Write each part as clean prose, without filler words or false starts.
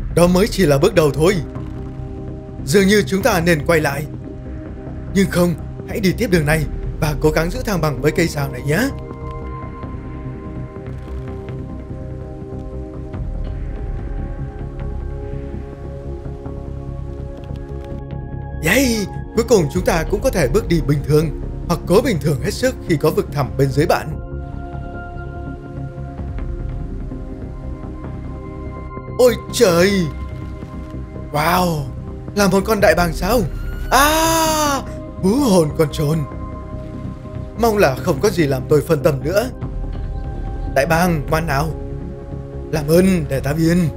Đó mới chỉ là bước đầu thôi. Dường như chúng ta nên quay lại. Nhưng không, hãy đi tiếp đường này và cố gắng giữ thăng bằng với cây sào này nhé. Yay! Cuối cùng chúng ta cũng có thể bước đi bình thường, hoặc cố bình thường hết sức khi có vực thẳm bên dưới bạn. Ôi trời! Wow! Là một con đại bàng sao? À! Hú hồn con trồn! Mong là không có gì làm tôi phân tâm nữa. Đại bàng, ngoan nào! Làm ơn để ta yên.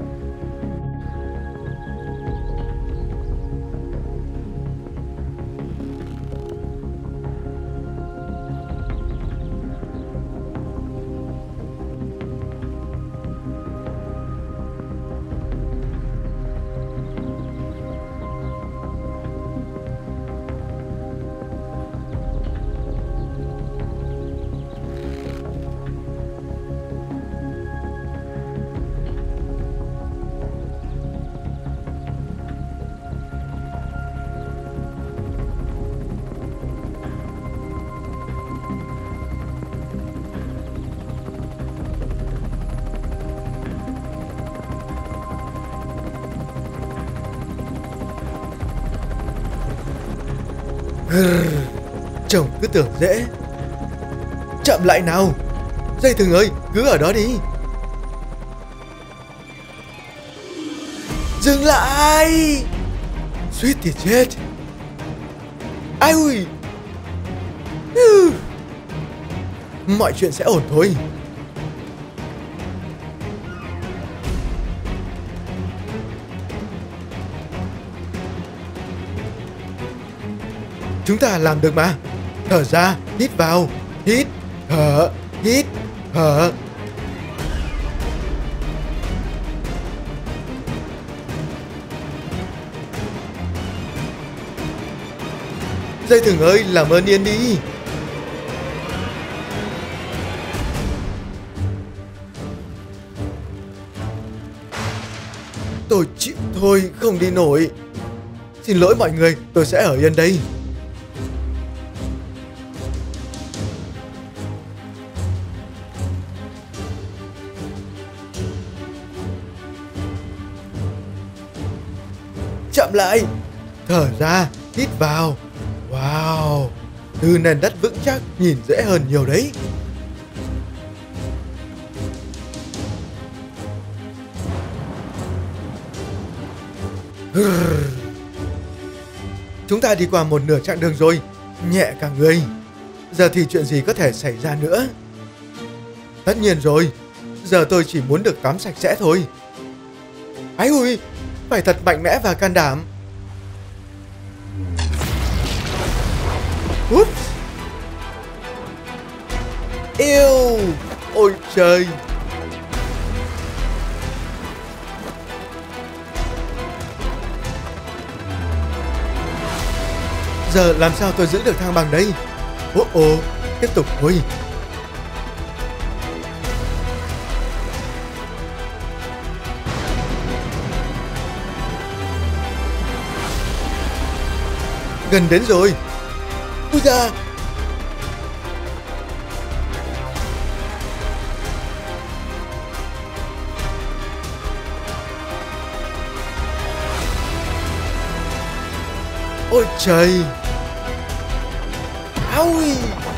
Chồng cứ tưởng dễ. Chậm lại nào. Dây thừng ơi, cứ ở đó đi. Dừng lại. Suýt thì chết. Ai ui. Mọi chuyện sẽ ổn thôi. Chúng ta làm được mà. Thở ra, hít vào, hít, thở, hít, thở. Dây thừng ơi, làm ơn yên đi. Tôi chịu thôi, không đi nổi. Xin lỗi mọi người, tôi sẽ ở yên đây. Chậm lại. Thở ra, hít vào. Wow, từ nền đất vững chắc nhìn dễ hơn nhiều đấy. Chúng ta đi qua một nửa chặng đường rồi. Nhẹ cả người. Giờ thì chuyện gì có thể xảy ra nữa? Tất nhiên rồi. Giờ tôi chỉ muốn được tắm sạch sẽ thôi. Ái ui, phải thật mạnh mẽ và can đảm. Úp. Yêu. Ôi trời. Giờ làm sao tôi giữ được thăng bằng đây? Ồ, tiếp tục thôi. Gần đến rồi. Ui da. Ôi trời. Ôi.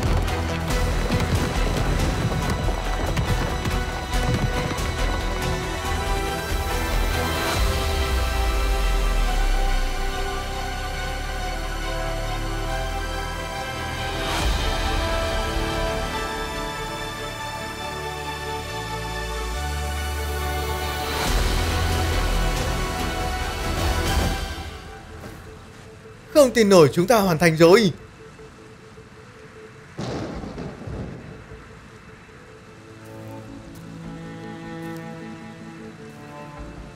Không tin nổi, chúng ta hoàn thành rồi.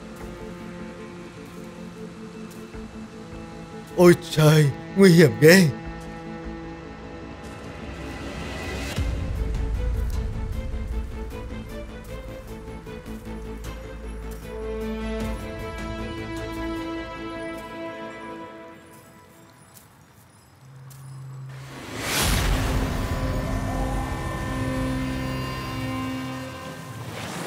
Ôi trời, nguy hiểm ghê.